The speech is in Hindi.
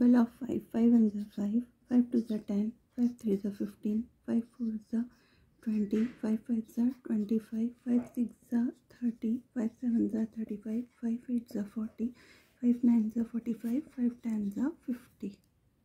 12 of 5. 5 1s are 5. 5 2s are 10. 5 3s are 15. 5 4s are 20. 5 5s are 25. 5 6s are 30. 5 7s are 35. 5 8s are 40. 5 9s are 45. 5 10s are 50.